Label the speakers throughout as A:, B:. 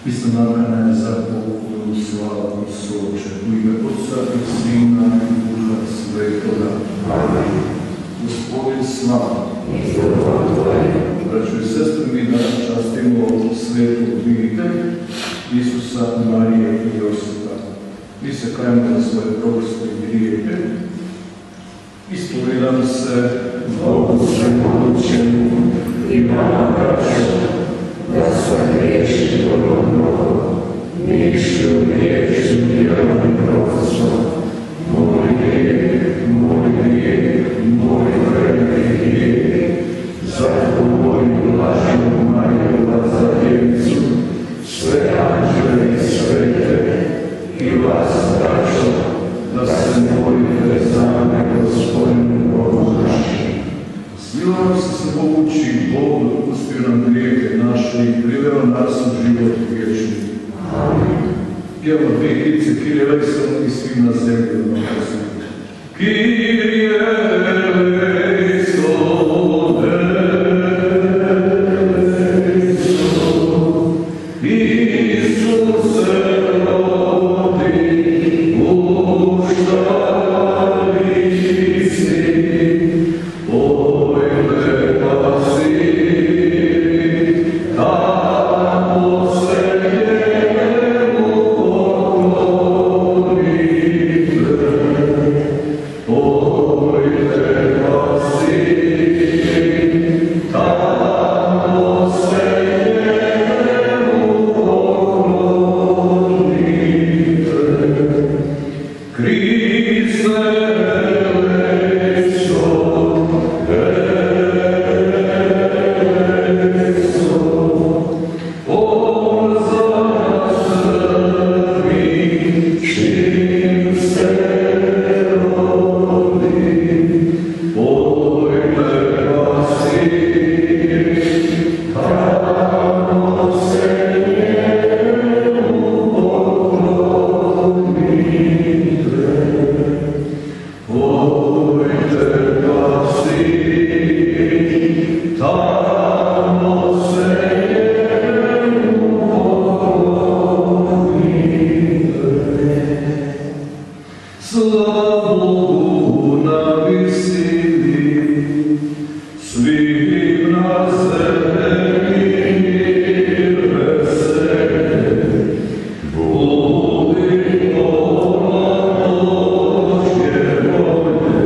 A: Isto nakana je za pokojnu slavu Soče, u ime Otca i Sina i Duha Svetoga. Amen. Gospodin slava. Braćo i sestre, mi danas častimo svetu obitelj Isusa, Marije i Josipa. Mi se kajemo na svoje proste grijehe. Ispovedam se Bogu svemoćemu i vama, braćo, da sam griješio mnogo, mišlju, riječju, djelom i profesom. Moj grijeh, moj veliki grijeh, zato moju lažnu Mariju Lazarjevicu, sve anđele i svete i vas, braćo, da se molite za me, Gospodinu Bogu naši. Smilovan se povuči, Bog dopustio nam grijehe naše i priveo nas u život vječni. Amen. Pjevamo dvije kice, Kyrie eleison i svi na zemlji. Kyrie eleison, Isuse rodi, uštali si, ojme pasi, tamo se njemu poklonite. Ojme pasi, tamo se njemu poklonite. Kriste eleison, on za nas crkvi, čim se rodi. Ojme pasi, tamo se njemu poklonite. Ojme pasi, tamo se njemu poklonite. Slava Bogu na visini, svim na zemlji mir veseli. Budimo na Božje volje,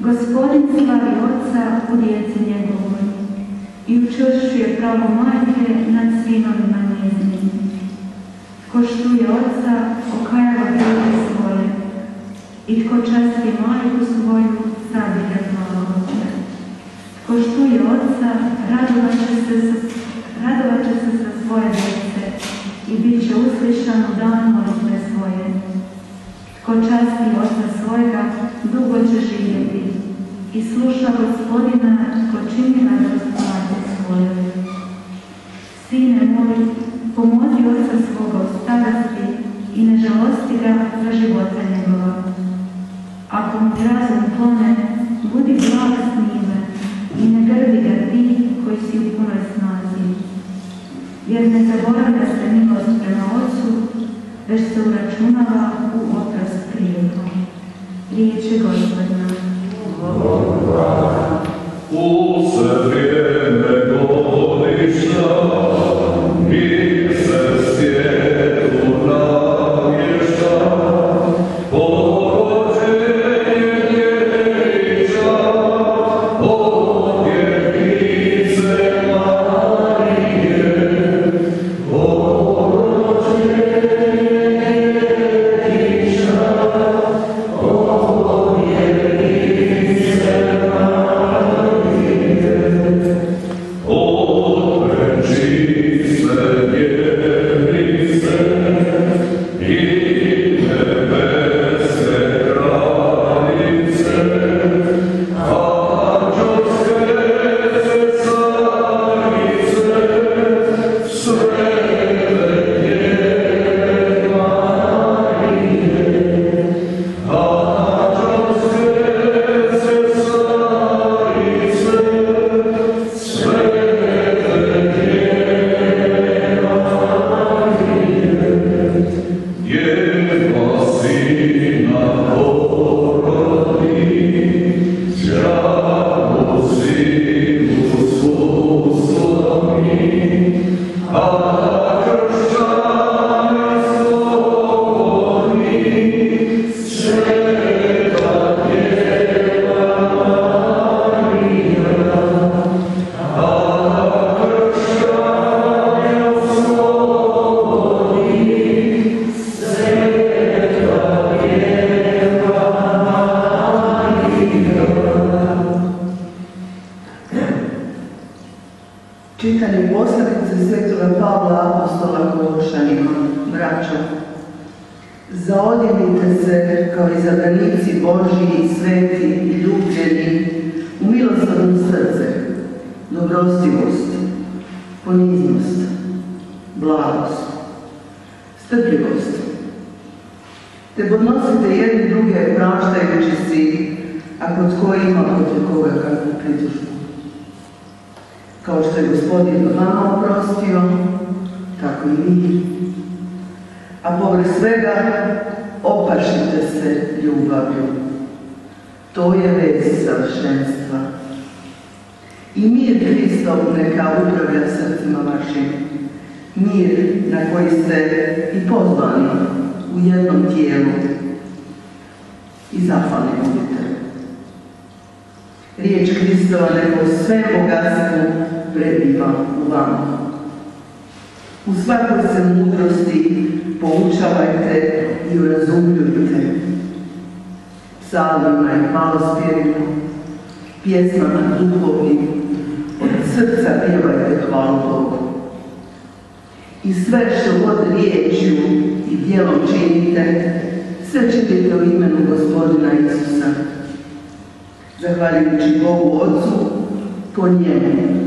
B: Gospodin slavi Oca u djeci njegovoj i učvršćuje pravo majke nad sinovima njezinim. Ko štuje Oca, okajava grijehe svoje, i tko časti majku svoju, sabilja blagote. Ko štuje Oca, radovat će se sa svoje djece i bit će uslišan u dan molitve svoje. Ko časti Oca svojega, dugo će živjeti i sluša Gospodina, ko čini radost majke svoje. Sine moj, pomozi Oca svoga u starosti i ne žalosti ga za života njegova. Ako mu razum klone, budi blag s njime i ne grdi ga ti koji si u punoj snazi. Jer ne zaboravlja se milost prema Ocu, već se uračunava u oprost grijeha. Riječ je Gospodina.
A: U vrijeme godišta mi se svijetu navješta,
C: Čitanje poslanice Svetoga Pavla apostola Kološanima, braćo. Zaodjenite se kao izabranici Božji, sveti i ljubljeni u milosrdno srce, dobrostivost, poniznost, blagost, strpljivost. Te podnosite jedni druge praštajući si, ako tko ima protiv koga kakvu pritužbu. Kao što je Gospodin vama oprostio, tako i vi. A povrh svega opašite se ljubavlju. To je vez savršenstva. I mir Hristov neka upravlja srcima vašim. Mir na koji ste i pozvani u jednom tijelu. I zahvalni budite. Riječ Hristova nego sve bogatstvo prebiva u vama. U svakoj se mudrosti poučavajte i urazumljujte. Psalmima i hvalospjevima, pjesmama duhovnim, od srca pjevajte hvalu Bogu. I sve što god riječju i djelom činite, sve činite u imenu Gospodina Isusa, zahvaljujući Bogu Otcu po njemu.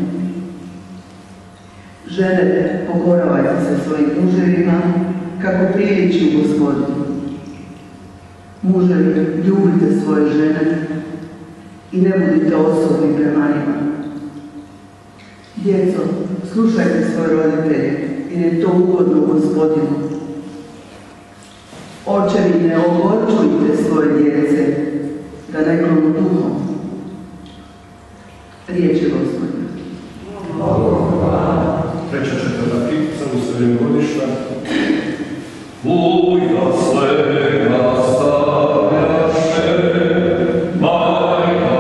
C: Žene, pokoravajte se svojim muževima kako priliči u Gospodinu. Muževi, ljubite svoje žene i ne budite osobni prema njima. Djeco, slušajte svoje roditelje jer je to ugodno Gospodinu. Očevi, ne ogorčujte svoje djece da ne klonu duhom. Riječ je Gospodina.
A: Treća četvrta ptica u srednjem godišta. Uja svega stavljaše, majka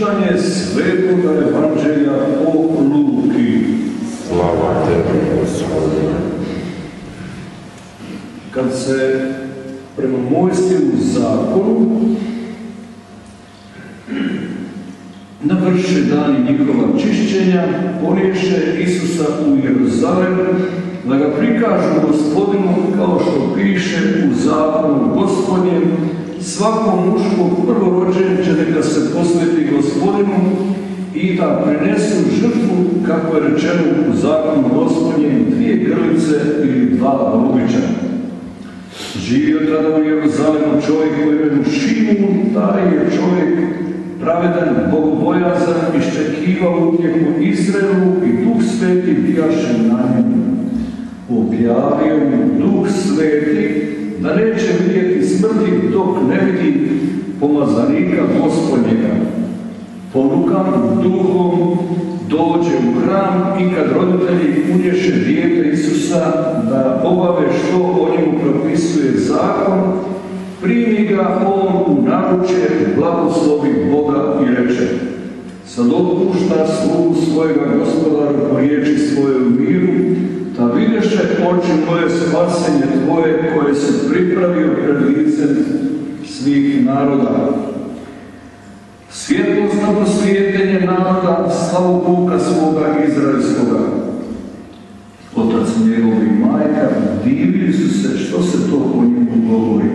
D: Čitanje Svetoga Evanđelja po Luki.
A: Slava tebi, Gospodine.
D: Kad se prema Mojsijevu zakonu navrše dani njihova čišćenja, poniješe Isusa u Jeruzalem, da ga prikažu Gospodinu kao što piše u zakonu Gospodnjem, svakom muškog prvorođenče neka se posveti Gospodinu i da prinesu žrtvu, kako je rečeno u zakonu Gospodnjem, 2 grlice ili 2 golubića. Živio tada u Jeruzalemu čovjek po imenu Šimun, taj je čovjek pravedan, bogobojazan, iščekivao utjehu Izraelu i Duh Sveti bijaše na njemu. Objavio mu Duh Sveti da neće vidjeti smrti dok ne vidi pomazanika Gospodnjega. Ponukan duhom dođe u hram i kad roditelji unješe dijete Isusa da obave što o njemu propisuje zakon, primi ga on u naručje, blagoslovi Boga i reče: sad otpušta slugu svojega Gospodaru po riječi svoje u miru, da videše oči moje spasenje tvoje koje se pripravio pred licem svih naroda. Svjetlost na prosvijetljenje naroda, slavu puka svoga izraelskoga. Otac njegov i majka divili su se što se to o njemu govori.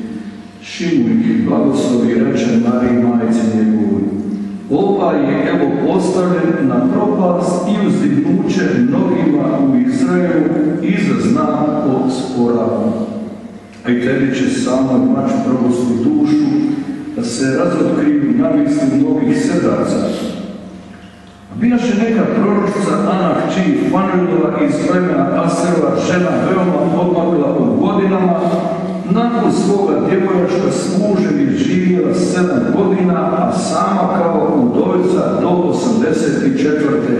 D: Šimun ih blagoslovi reče Mariji majci njegovoj: ovaj je evo postavljen na propast i uzdignuće mnogima u Izraelu i za znak od spora. A i tebi će samoj mač probosti dušu, da se razotkriju namisli mnogih srdaca. Bijaše neka proročica Ana kći Fanuilova iz plemena Aserova, žena veoma odmakla u godinama, nakon svoga djevojačka služen je živjela 7 godina, a sama kao udovica do 84.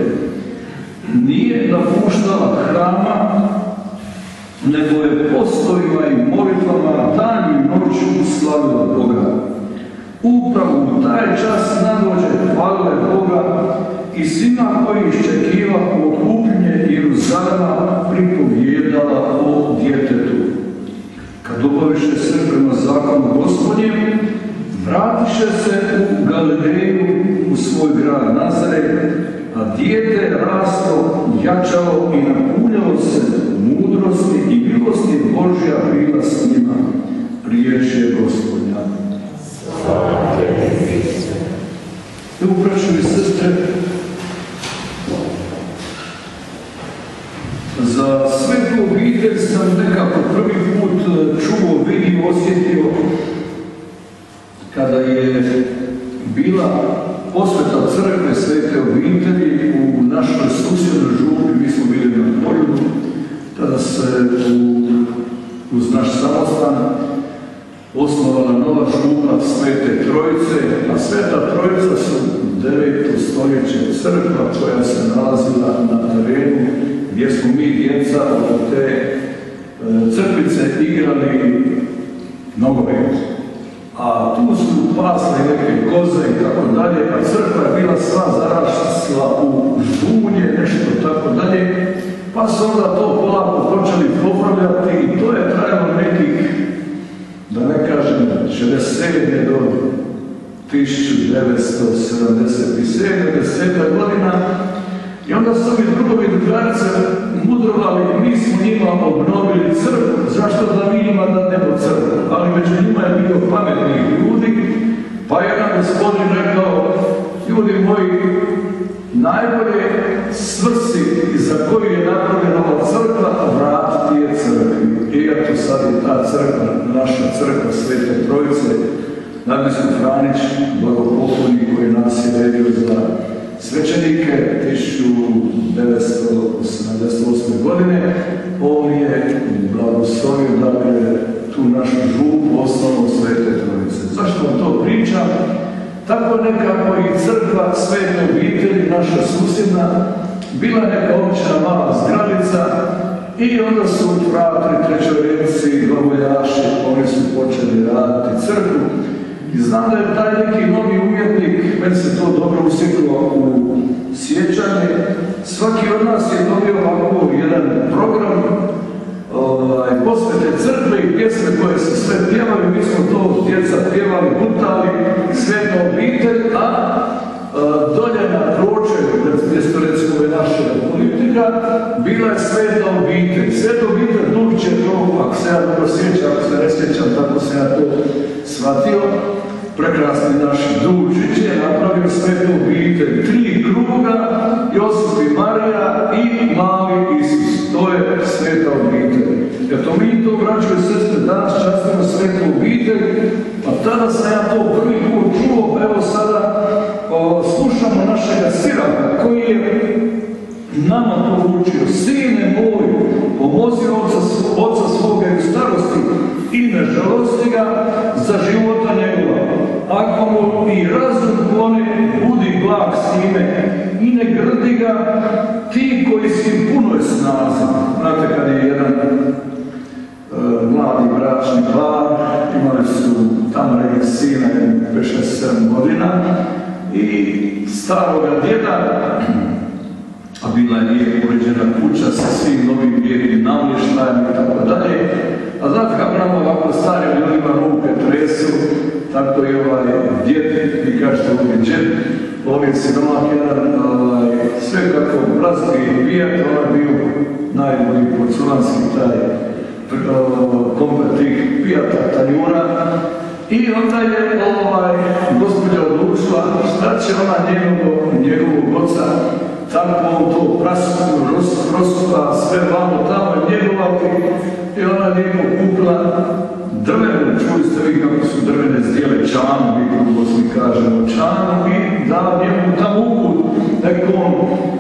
D: Nije napuštala hrama, nego je postojima i molitvama dan i noć slavila Boga. Upravo u taj čas nadođe hvalile Boga i svima koji iščekiva otkupljenje Jeruzalema pripovjedala o djetetu. Kad obaviše sve prema zakonu Gospodnjem, vratiše se u Galileju u svoj grad Nazaret, a dijete rasto, jačalo i napunjalo se mudrosti i milosti Božja bila s njima. Riječ je Gospodnja.
A: Slava tebi, Hriste.
D: Evo, braćo i sestre, za svetu obitelj sam nekako prvi put čuo, vidio, osjetio kada je bila posveta crkve svete obitelji u našoj susjednoj župi. Mi smo bili na Poljudu, tada se uz naš samostan osnovala nova župa Svete Trojice, a Sveta Trojica su 9. stoljeće crkva koja se nalazila na terenu gdje smo mi djeca od te crkvice igrali nogomet. A tu su pasle neke koze i tako dalje, a crkva je bila sva zarasla u žbunje, nešto tako dalje, pa su onda to polako počeli popravljati i to je trajalo nekih, da ne kažem, 67. do 1977. 10. godina. I onda su ovi drugovi drugarice mudrovali, mi smo njima obnovili crkvu. Zašto da mi njima dadnemo crkvu? Ali među njima je bilo pametnih ljudi, pa je jedan gospodin rekao: ljudi moji, najbolje svrsi za koju je napravljena ova crkva, vratiti je crkvi. I eto sad je ta crkva, naša crkva Svete Trojice, nadbiskup Franić, blagopokojnik koji nas je redio za svećenike 1978. godine, on je blagoslovio tu našu župu, osnovu Svete Trojice. Zašto vam to pričam? Tako nekako i crkva Svete obitelji, naša susjedna, bila neka obična mala zgradica i onda su fratri, trećoredci, glavojaši, oni su počeli raditi crkvu. I znam da je taj neki novi umjetnik, meni se to dobro usjetilo u sjećanje, svaki od nas je dobio ovako jedan program posvete crkve i pjesme koje se sve pjevali, mi smo to djeca pjevali, gutali, Sveta obitelj, a dolje na pročelju, mjesto recimo je naša politika, bila je Sveta obitelj. Sveta obitelj Dučiće, to, ako se ja dobro sjećam, ako se ne sjećam, tako sam ja to shvatio, prekrasni naš Dučić je napravio Svetu obitelj, 3 kruga, Josip i Marija i mali Isus. To je Sveta obitelj. Eto mi to, braćo i sestre, danas častimo Svetu obitelj, a tada sam ja to prvi put čuo, evo sada slušamo našega Siraka koji je nama to učio. Sine moj, pomozi oca svoga u starosti i ne žalosti ga za života njegova. Ako mu i razum klone, budi blag s njime i ne grdi ga, ti koji si punoj snazi. Znate, kad je jedan mladi bračni par, imali su tamo neki sina, 5-6-7 godina, i staroga djeda, a bila je nije uređena kuća sa svim novim bijelim namještajem i tako dalje. A znate kako nam ovako starim ljudima ruke tresu, tako i ovaj djed, vi kažete ovdje džed, ovdje siromak jedan, sve kako bratski pijat, ovaj bio najbolji porculanski taj komplet tih pijata, tanjura. I onda je gospođa odlučila šta će ona njegovog oca, tako on to prosupa sve vamo tamo njegovati, i ona njemu kupila drvenu, čuli ste vi kako su drvene zdjele čanu, mi u Bosni kažemo čanu, i dala njemu tamo uput, nekom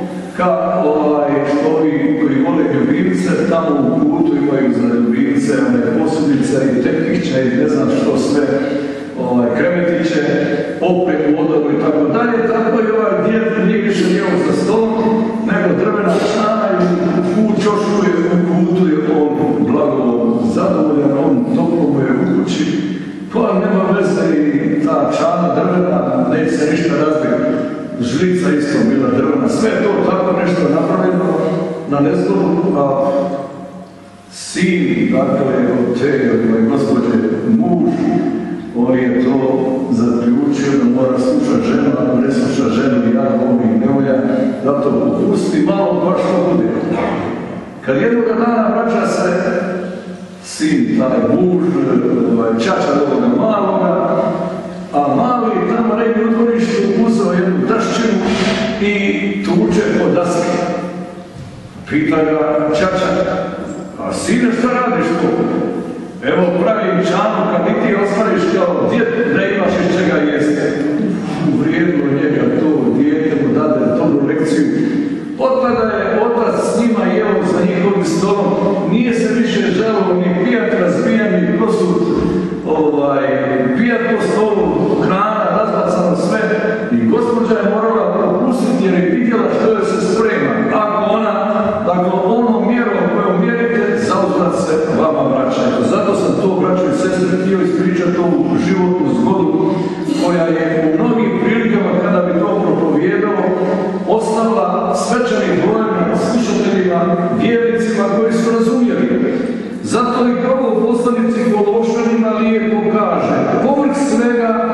D: što ovi koji vole ljubimce, tamo u putu imaju za ljubimce, one posudice i tepiće i ne znam što sve, kremetiće, opremu, odoru i tako dalje, tako i ovaj djed nije više njeo za stolom, nego drvena čana i u čošku je u putu je on blago zadovoljan, on toplo mu je u kući, pa nema veze i ta čana drvena, neće se ništa razbiti. Žlica isto bila drvena, sve to tako nešto napravljeno na nezgodu, a sin, dakle, od te gospođe muž, on je to zaključio da mora slušati ženu, ako ne sluša ženu, ja ovih nevolja, da to popusti malo pa što bude. Kad jednog dana vraća se sin, taj muž, čača ovoga maloga, a mali tamo negdje u dvorištu uzeo jednu daščinu i tuče po daske. Pita ga čača, a sine šta radiš to? Evo pravim čanu kad i ti ostvariš kao djed, ne imaš iz čega jesti. Uvrijedilo njega to, dijete mu dade dobru lekciju. Otada je otac s njima jeo za njihovim stolom, nije se više želao ni pijat razbijani prosut, pijat po stolu, hrana, razbacano sve, i gospođa je morala propustiti jer je vidjela što je se sprema. Ako ono mjerom kojom mjerite, zauzvrat se vama vraćaju. Zato sam to, braćo i sestre, htio ispričati ovu životnu zgodu koja je u mnogim prilikama, kada bi to propovijedalo, ostavila svečanim brojima, slušateljima, vjernicima koji su razumjeli. Zato i prvo poslanici Kološanima lijepo kaže, povrh svega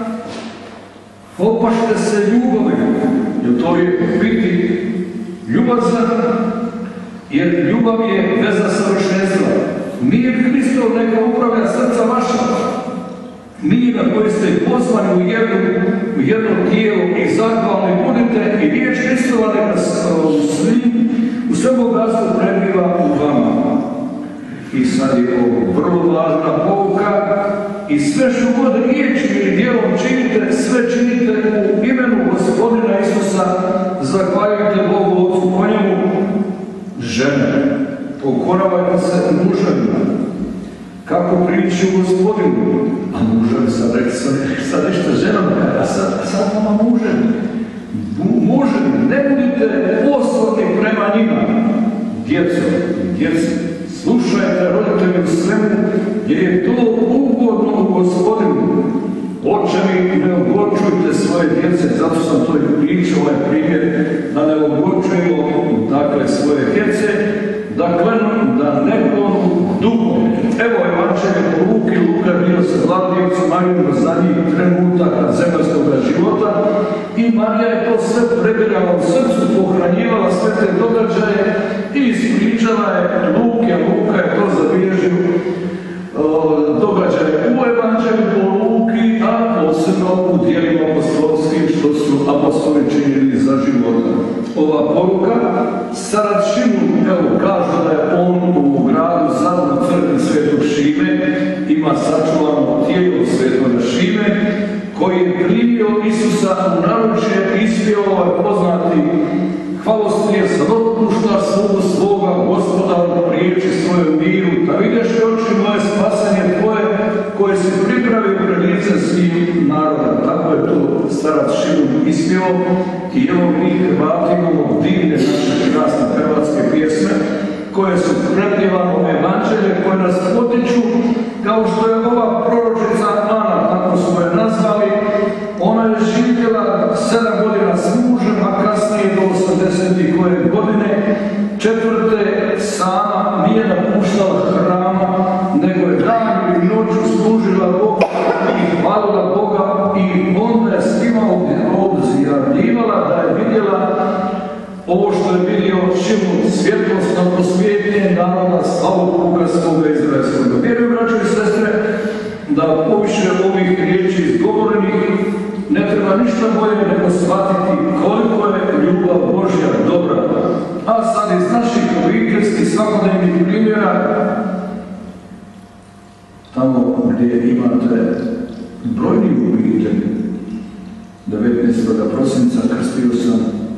D: opašte se ljubavi, jer to je biti ljubazan, jer ljubav je veza savršenstva. Mir Hristov neka upravlja srca vaša. Mir na koji ste pozvani u jedno tijelo i zahvalni budite, i riječ Hristova neka u sve bogatstvo prebiva u vama. I sad je ovo vrlo važna pouka, i sve što god riječju ili djelom činite, sve činite u imenu Gospodina Isusa, zahvaljujte Bogu Otcu po njemu. Žene, pokoravajte se muževima, kako priču Gospodinu, a muževi sad nešto ženom, a sad vama muževi, ne budite osorni prema njima, djeco, slušajte roditelji u svemu, jer je to ugodno u Gospodinu. ogorčujte svoje djece, zato sam to i pričao ovaj primjer, da ne ogorčujemo dakle svoje djece, dakle da nekom duhom. Evo Evanđelje po Luka bio sa Vladijevcem Marijom u zadnjih trenutaka zemaljskog života i Marija je to sve prebirala u srcu, pohranjivala sve te događaje i ispričala je Luke, a Luka je to zabilježio događaje u Evanđelju po Luki, a posebno u dijelima apostolskim što su apostoli činili za života. Ova poruka, starac Šimun, evo kažu da je on u gradu Zadru crkvi Svetog Šime, ima sačuvano tijelo Svetoga Šime, koji je primio Isusa u naručje, ispio ovaj poznati hvalospjev sa otpušta slugu svoga Gospoda priječi svoju miru, da vidiš oči moje spasenje tvoje koje si pripravio pred lice svim narodom. Tako je to starac Šimun ispio i evo mi Hrvati imamo divne naše krasne hrvatske pjesme koje su prepjevano Evanđelje, koje nas potiču kao što je ova proročica Ana, tako smo je nazvali. Ona je živjela 7 godina s mužem, a kasnije do 80. koje godine, 4. sama nije napuštala hrama, nego je dan i noću služila Boga i hvalila Boga i onda je svima objavljivala da je vidjela ovo što je vidio Šimun, svjetlosno prosvjetljenje naroda slavu Boga svoga izraelskoga. Vjerujem, braćo i sestre, da poviše ovih riječi izgovorenih ne treba ništa bolje nego shvatiti koliko je ljubav Božja dobra. A sad iz naših obiteljskih svakodnevnih primjera, tamo gdje imate brojni obitelji, 19. prosinca krstio sam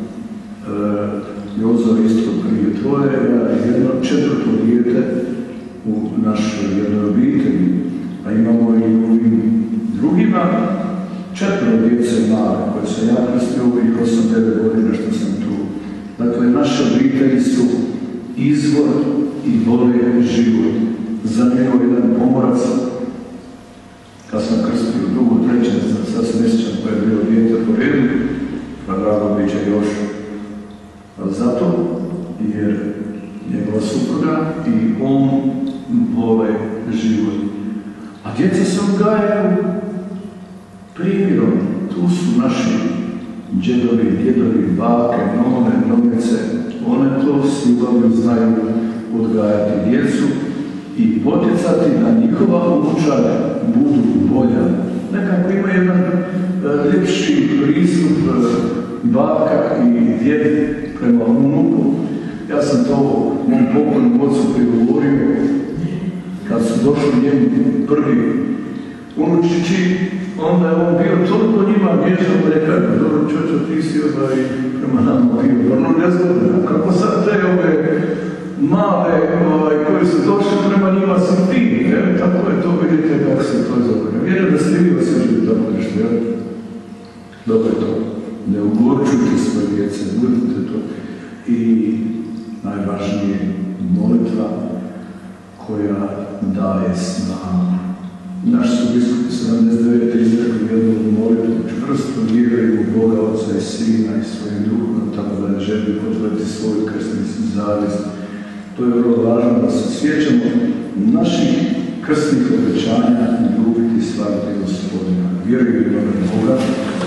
D: Jozo isto prije tvoje, jedno 4. dijete u našoj jednoj obitelji, a imamo i u ovim drugima 4 djece male koje sam ja krstio ovih 8-9 godina što sam tu. Dakle, naše obitelji su izvor i vole život. Zanimljivo jedan pomorac, kad sam krstio drugo, treće, sad se ne sjećam koje je bilo dijete po redu, pa drago biće još. Zato jer njegova supruga i on vole život. A djeca se odgajaju primjerom. Tu su naši džedovi, djedovi, bake, none, nonice. One to s ljubavlju znaju odgajati djecu i poticati da njihova unučanja budu bolja. Nekako ima jedan ljepši pristup baka i djed prema unuku. Ja sam to mom pokojnom ocu prigovorio kad su došli njemu prvi unučići, onda je on bio toliko njima nježan da je kako, dobro čočo, ti si prema nama bio vrlo nezgodno. Kako sad te ove male koji su došli prema njima si ti, tako je to, vidite kako se to zove. Vjerujem da ste vi osjećali tako nešto, jel? Dobro je to. Ne ogorčujte svoje djece, budite to. I najvažnije molitva koja daje snagu. Naš su biskupi 79. izrekli jednu molitvu, čvrsto vjeruju u Boga, Oca i Sina i svojim duhom, tako da ne želi potvrditi svoju krstnicu zavist. To je vrlo važno da se sjećamo naših krstnih obećanja i ljubiti i slaviti Gospodina. Vjeruju u Boga.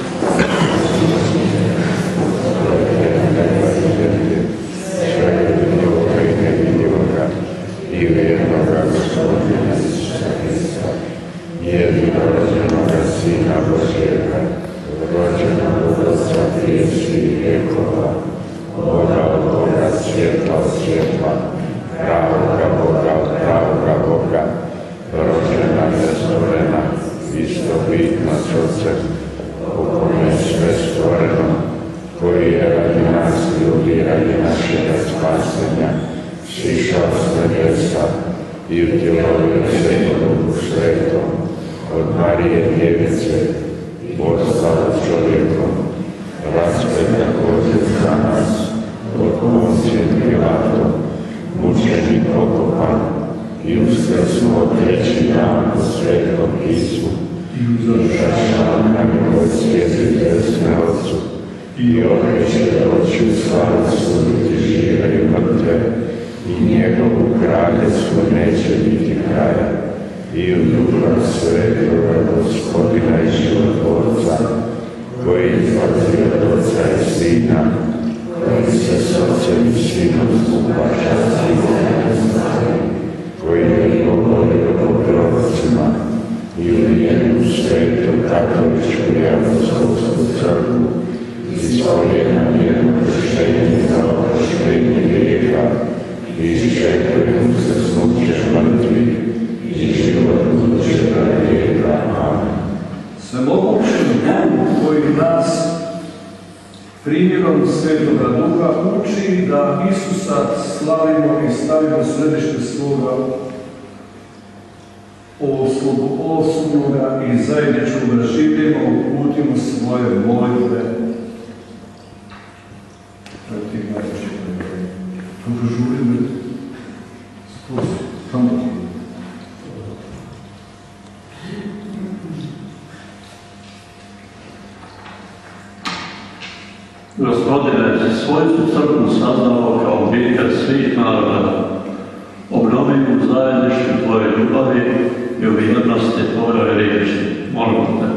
A: I vjernoga Gospodina Isusa Hrista, jedinorođenoga Sina Božjega, rođenog od Otca prije svih vjekova, Boga od Boga, svjetla od svjetla, pravoga Boga od pravoga Boga, rođena nestvorena, istobitna s Otcem, u kome je sve stvoreno, koji je radi nas ljudi, radi našega spasenja, sišao s nebesa i utjelovio se po Duhu Svetom, od Marije Djevice, postao čovjekom, raspet također za nas, od Poncija Pilatom, mučen i pokopan, i uskrsnuo 3. dan po Svetom Pismu,
D: i uzašao
A: na milog svjetite smelcu i okreće doći u slavcu i žive i mrtve i njegovu kraljevstvu neće biti kraja i u Duha Svetoga Gospodina i životvorca koji izlazi od Otca i Sina koji se s Otcem i Sinom skupa časti koji je govorio o prorocima i ujedinjenu svetu katoličku i apostolsku crkvu, ispovjedam jedno krštenje za oproštenje grijeha i iščekujem uskrsnuće mrtvih i život budućega vijeka. Amen.
D: Svemogućem Bogu koji nas primjerom Svetoga Duha uči da Isusa slavimo i stavimo središte svoga osobnoga i zajedničkoga življenja, uputimo svoje molitve. Kako žurimo? Tamo.
E: Gospodine, svoju crkvu saznao kao obitelj svih naroda, obnovi u zajedništvu Tvoje ljubavi i u vjernosti Tvojoj riječi. Molimo Te.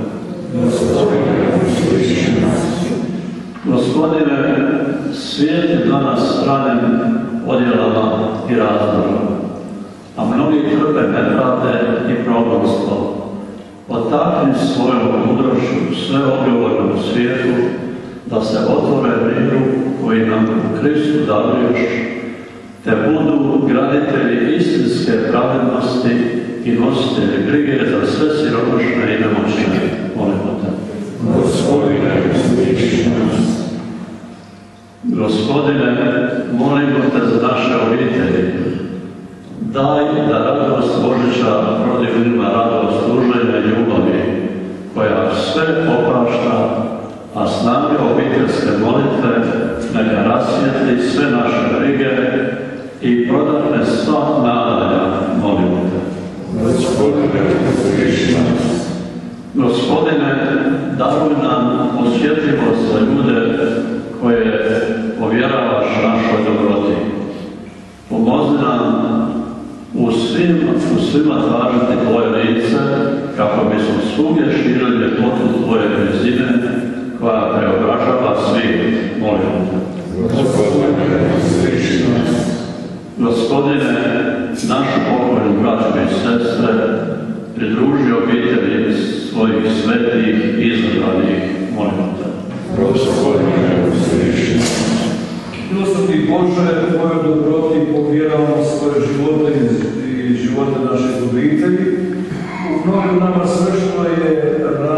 E: Gospodine, svijet je danas ranjen odjelama i razdorom, a mnogi trpe nepravde i progonstvo. Potakni svojom mudrošću sve odgovorne u svijetu da se otvore miru koji nam u Kristu daruješ, te budu graditelji istinske pravednosti i nositelji brige za sve siromašne i nemoćne. Molimo Te.
A: Gospodine, usliši nas.
E: Gospodine, molimo Te za naše obitelji. Daj da radost Božića rodi u njima radost služenja i ljubavi, koja sve oprašta, a snage obiteljske molitve neka rasvijetli sve naše brige i prodahne sva nadanja. Molimo Te.
A: Gospodine, usliši nas.
E: Gospodine, daruj nam osjetljivost za ljude koje povjeravaš našoj dobroti. Pomozi nam u svima tražiti Tvoje lice, kako bismo svugdje širili ljepotu Tvoje blizine, koja preobražava svijet. Molimo Te.
A: Gospodine, usliši nas.
E: Gospodine, našu pokojnu braću i sestre, pridruži obitelji svojih svetih i izabranih. Molimo Te.
A: Gospodine, usliši nas.
D: Milosrdni Bože, Tvojoj dobroti povjeravamo svoje živote i živote naših obitelji. U mnogim nama sve što je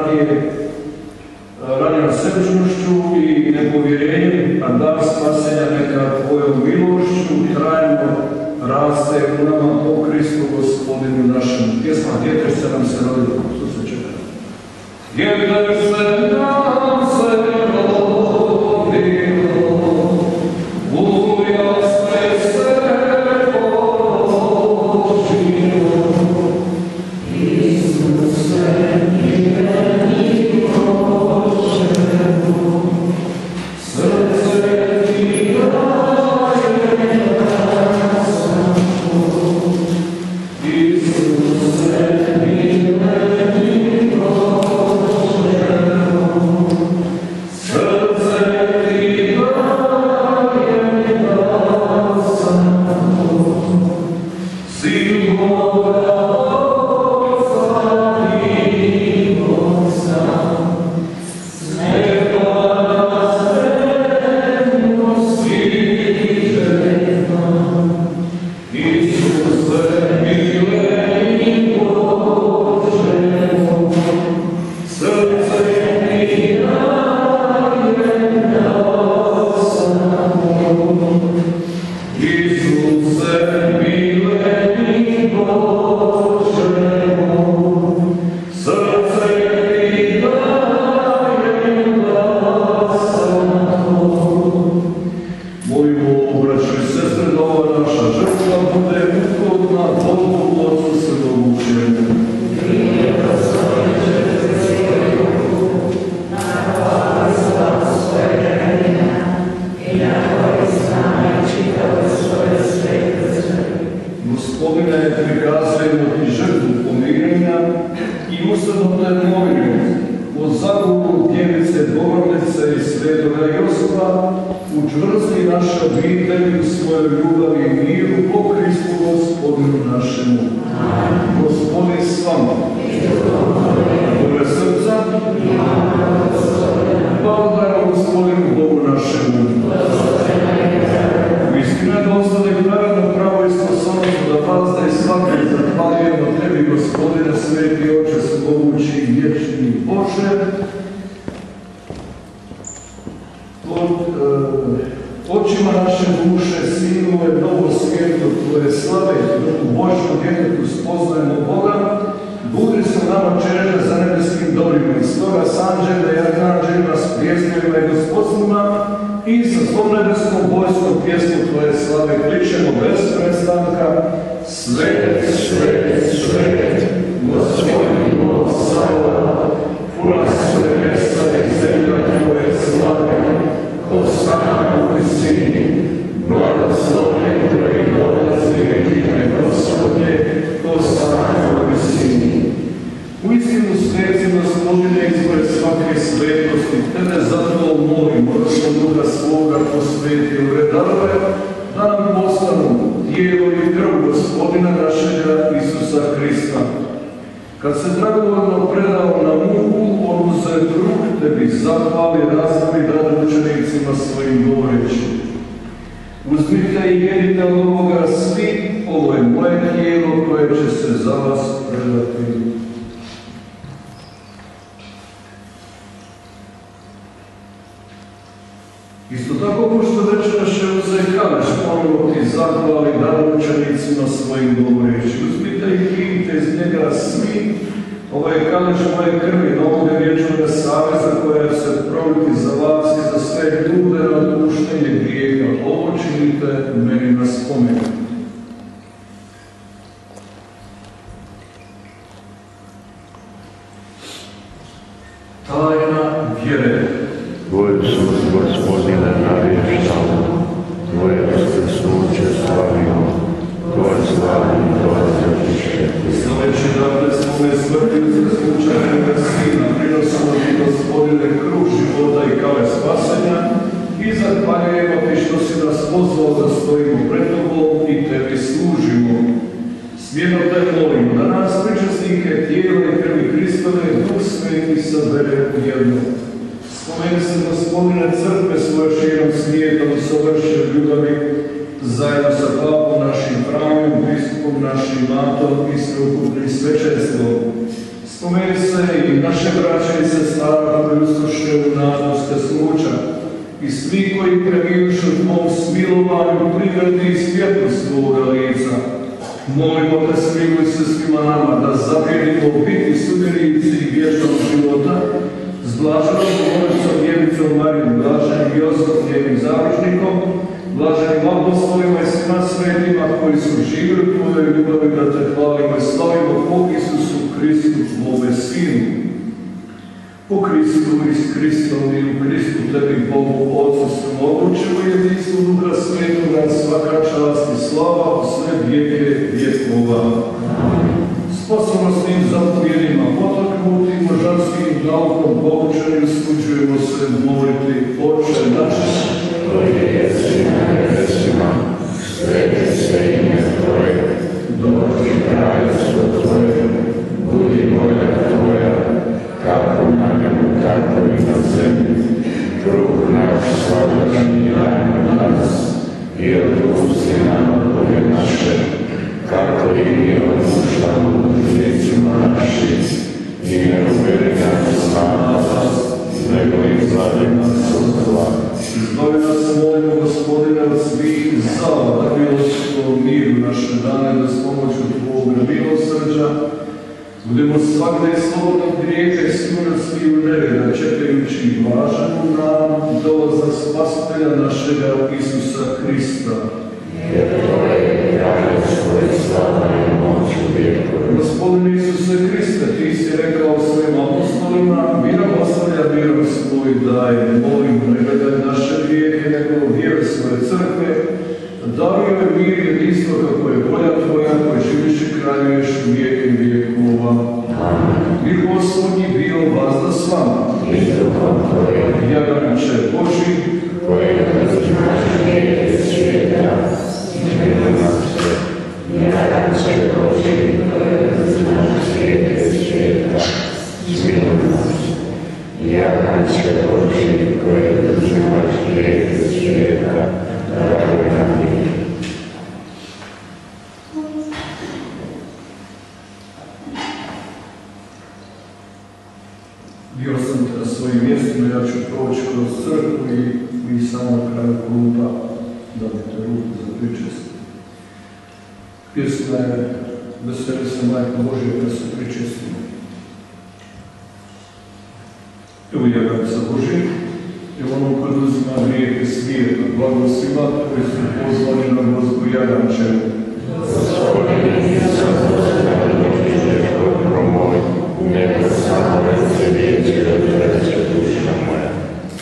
D: ranjeno sebičnošću i nepovjerenjem, a dar spasenja neka Tvojom milošću trajno raste u nama po Kristu Gospodinu našem. Pjesma Djetež se nam se rodilo. Što se čeka? Djetež se nam se rodilo, u jasne se položilo, te molimo o zagovoru djevice Bogorodice i svetoga Josipa, učvrsti naše obitelji u svojoj ljubavi i miru po Kristu Gospodinu našemu. Gospodin s vama. Dobre srca. Blagodarno Gospodinu Bogu našemu. Istina je da ostane pravedno pravo i sposobnost da vas da i svake zahvaljujemo tebi, Gospodine, sveti Oče, svemogući i vječni Bože. Očima naše duše sinove novo svijetu tvoje slave u Božnom djetetu spoznajemo Boga, budi su nama čežne za nebeskim dobrima i stoga s anđelima i arkanđelima, s prijestovima i gospodstvima i sa svom nebeskom vojskom pjesmu tvoje slave kličemo bez prestanka: Svet, svet, svet, Gospodin Bog Sabaoth, puna su nebesa i zemlja tvoje slave. Hosana u visini, blagosloven koji dolazi u ime Gospodnje, Hosana u visini. Uistinu sveci, Gospodine, ispred svake svetosti, tebe zato molimo, da Duha svoga posveti u redove, da nam postanu tijelo i krv Gospodina našega Isusa Hrista. Kad se dragovoljno predao na muku, on uzet ruku tebi zahvali, razvali dade učenicima svojim govoreći: uzmite i jedite od ovoga svi, ovo je moje tijelo koje će se za vas predati. Isto tako, pošto večeras će uzeti kaleš, ponovo ti zahvali dade učenicima svojim govoreći: uzmite i pijte iz njega svi, ovo je kaleš moje krvi, novoga vječnoga saveza koja će se proliti za vas i za sve ljude na otpuštenje grijeha. Ovo činite meni na spomen. Tajna vjere.
A: Tvoj sud, Gospodine, navještamo, Tvoje uskrsnuće slavimo, Tvoje slavu, Tvoje zapište.
D: Slaveći dakle svome smrti uskrsnuća Tvoga Sina, prinosimo ti, Gospodine, kruh života i kale spasenja i zahvaljujemo ti što si nas pozvao da stojimo pred Tobom i tebi služimo. Smjerno te molimo da nas pričasnike tijela i krvi Hristove Duh Sveti sabere u jedno. Spomeni se, Gospodine, crkve svoje širom svijetom i sovrši ljubavi, zajedno sa papom našim pravim, biskupom našim matom i sveukupnim svećenstvom. Spomeni se i naše braće i sestara koji uskoše u nadu uskrsnuća i svi koji premijušu u Tvom smilovanju, privredi i svjetlost Tvoga lica. Molimo te, smiluj se svima nama da zaprijedimo biti sudjenici vječnog života, s blaženom Božicom Djevicom Marijom, blaženim Josipom, njenim zaručnikom, blaženim apostolima i svima svetima koji su živjeli u Tvojoj ljubavi, da te hvalimo i slavimo po Isusu Hristu, Tvome Sinu. Po Kristu i s Kristom i u Kristu tebi, Bogu Otcu svemogućemu i jedinstvu Duha Svetoga, svaka čast i slava u sve vijeke vjekova. Sposobnostnim zapovjedima, potaknutim božanskim naukom poučeni, usuđujemo se moliti: Oče naš,
A: koji jesi na nebesima, sveti se ime Tvoje, dođi kraljevstvo Tvoje, budi volja Tvoja, kako na nebu, tako i na zemlji. Kruh naš svakdanji daj nam danas i otpusti nam dugove naše, kako i mi otpuštamo dužnicima našim, i ne uvedi nas u napast, nego izvadi nas od zla.
D: Izbavi nas, molimo, Gospodine, od svih zala, da milostimo miru naše dane, da s pomoću Tvoga milosrđa budemo svakde slobodni od grijeha i smrtnosti u nevjera, čekajući blaženu nam dolazak Spasitelja našega Isusa Hrista.
A: Jer Tvoje je kraljevstvo i slava i moć u vjekove.
D: Gospodine Isuse Hriste, Ti si rekao svojim apostolima: mirom ostavlja, mirom svoj daje. Molimo, ne gledaj naše grijehe, nego vjere svoje crkve, daruj joj mir i jedinstvo kako je volja Tvoja, koji živiš i kraljuješ u vijeke vjekova. I Gospodnji bio vazda s vama. Jaganče Boži,
A: koje uzimaš grijehe svijeta, smiluje nas se. Jaganče Boži, koje uzimaš grijehe svijeta, smiluje nas se. Jaganče Boži, koje uzimaš grijehe svijeta, daruj nam mir.
D: bio sam na svojim mjestima, ja ću proći kroz crkvu i mi samo na kraju kluba dobite ruku za pričest. Pjesma je Veseli se Majka Božja kad su pričestili. Evo Jaganca Božja, evo ono koji uzima grijehe svijeta, blago svima koji su pozvani na Gospu Jagančevu.
A: Gospodine Isus, Gospodine moj, neka samo rece riječi odreće duša moja.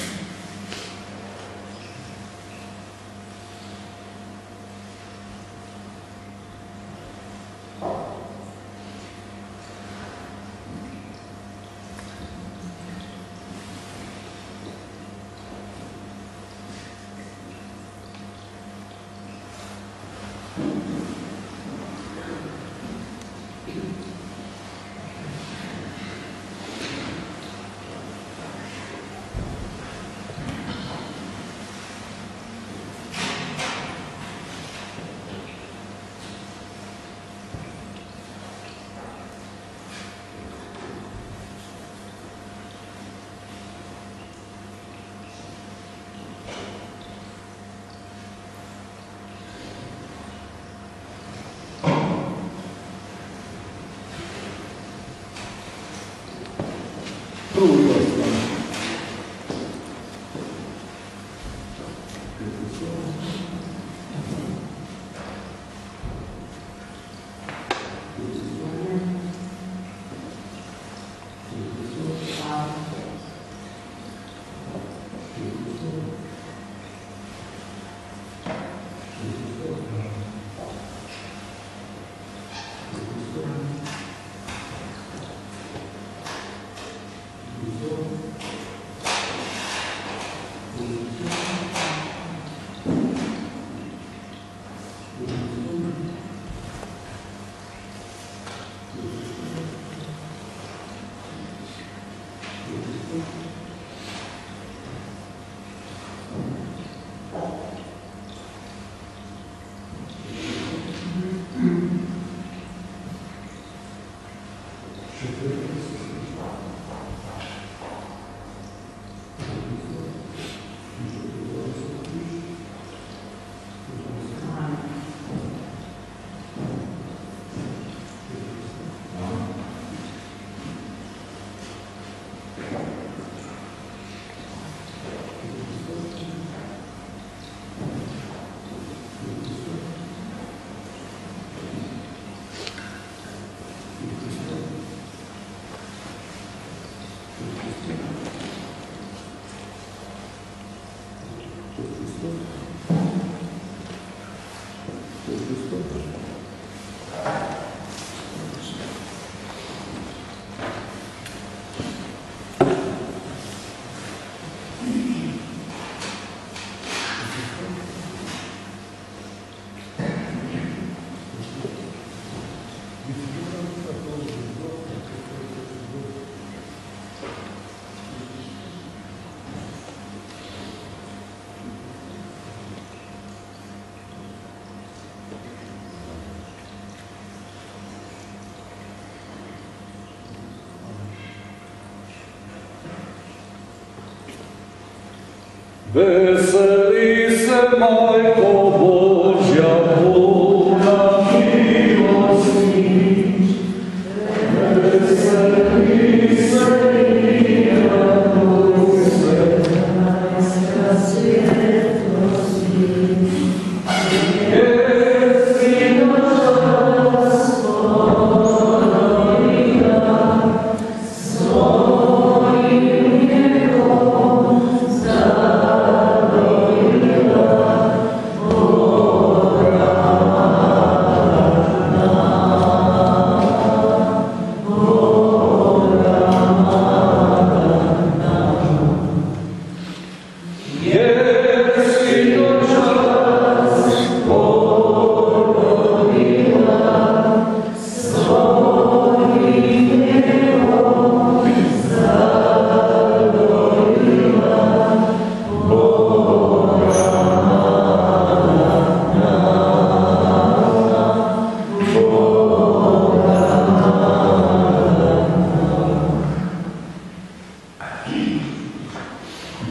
D: Veseli se, Majko Božja, puna milosti. Veseli se i raduj se, Majska svjetlosti. Jesi naša Gospodina, svojim njegovom zadovoljila.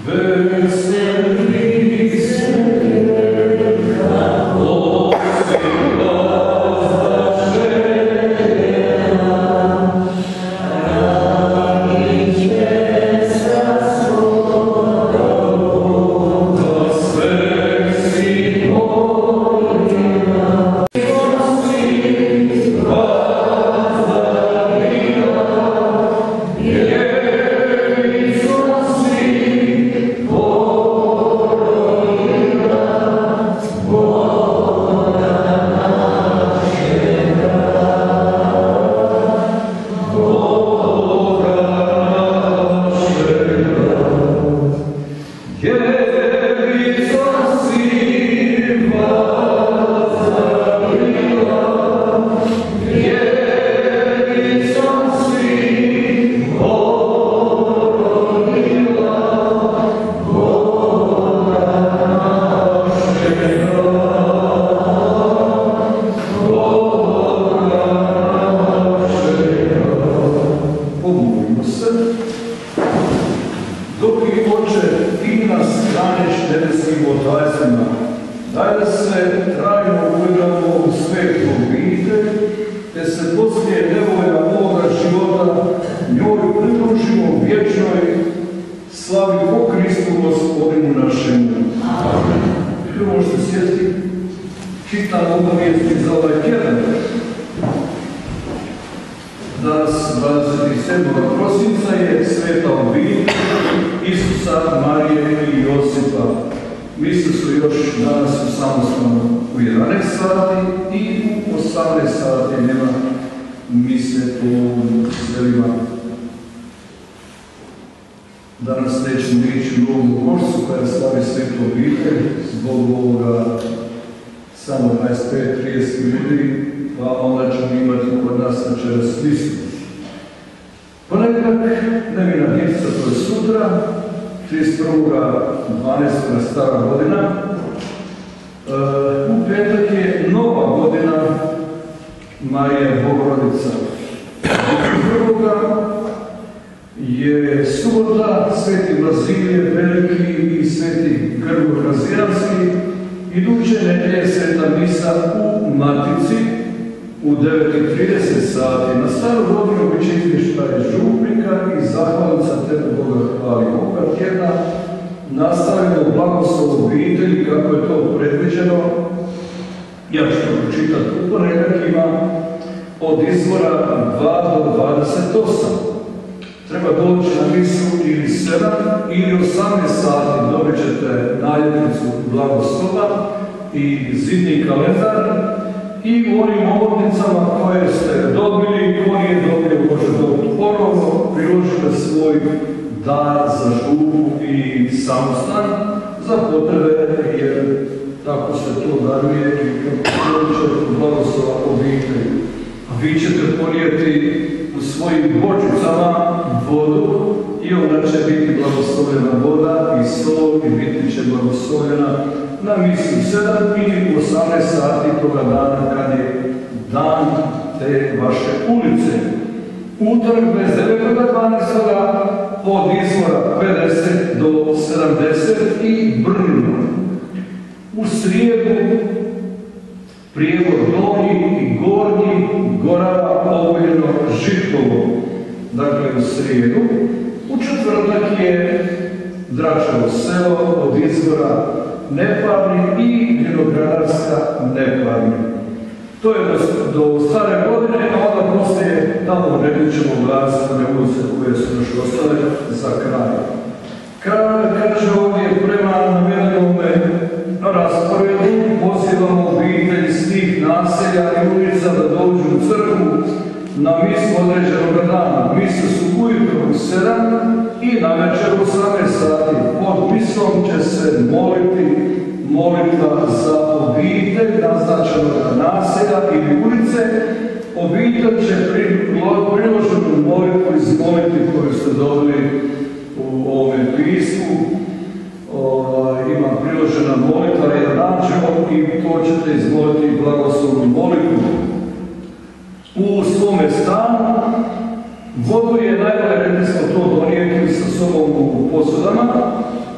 D: Vodu je najbolje, rekli smo to, donijeti sa sobom u posudama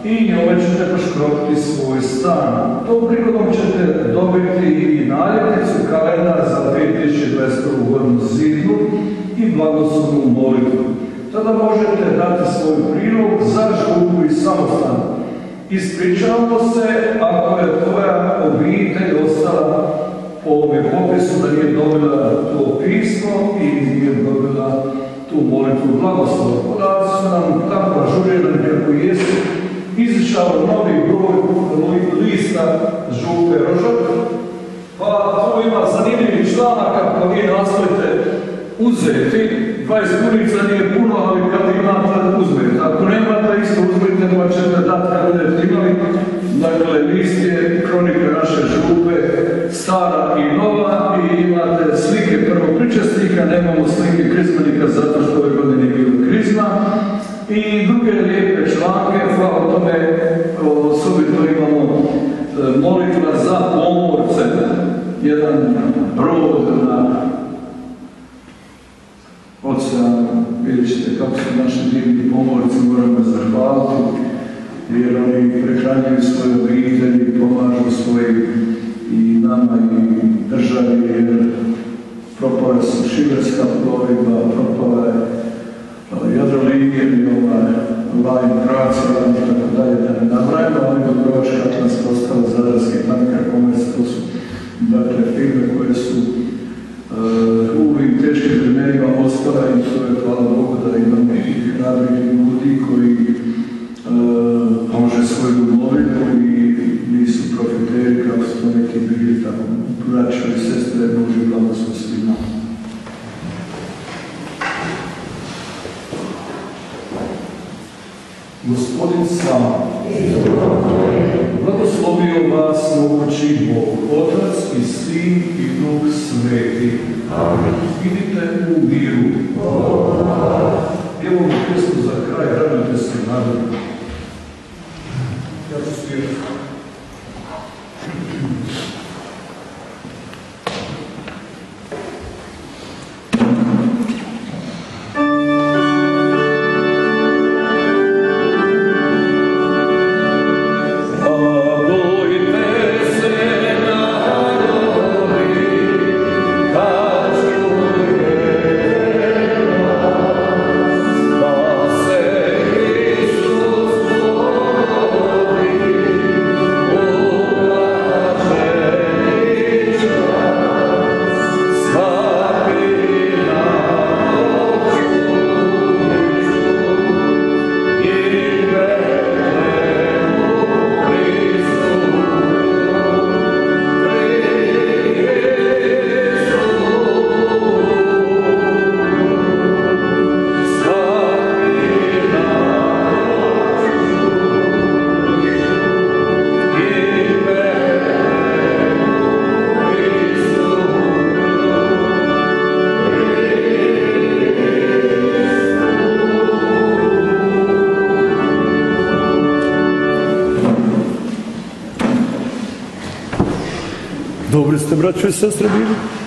D: i njome ćete poškropiti svoj stan. Tom prigodom ćete dobiti i naljepnicu kalendar za 2021. godinu zidnu i blagoslovnu molitvu. Tada možete dati svoj prilog za župu i samostan. Ispričavamo se ako je tvoja obitelj ostala po ovome popisu da nije dobila to pismo i nije dobila tu molitvu blagoslova. Podaci su nam tako ažurirani kako jesu. Izišao novi broj lista župe Rožak, pa tu ima zanimljivih članaka pa vi nastojite uzeti. 20 punica nije puno, ali kad imate uzmete. Ako nemate, isto uzmete pa ćete dati kad budete imali. Dakle, list je kronika naše župe, stara i nova, i imate slike prvopričesnika, nemamo slike krizmanika zato što ove godine nije bilo krizma, i druge lijepe članke, hvala tome, osobito imamo molitva za pomorce, jedan brod na oceanu. Vidjet ćete kako su naši divni pomorci, moramo zahvaliti, jer oni prehranjuju svoje obitelji, pomažu svojim i nama i državi, jer propala su Šibenska plovidba, propala je Jadrolinija i Line Croatia i tako dalje, da ne nabrajamo, ali Dubrovačka Atlantska ostala, Zadarski tanker, Commerce, to su dakle firme koje su u ovim teškim vremenima ostala, i to je, hvala Bogu, da imamo tih hrabrih ljudi koji može svoju domovinu i nisu profiteri kao su to neki bili tamo braća i sestre, Bože blagoslov svima. Gospodin s vama, blagoslovio vas mogući Bog, Otac i Sin i Duh Sveti. Idite u miru. Evo mi pjesmu za kraj, radite se nadam. Ja ću svirati.
F: Dobri ste, braćo i sestre, bili?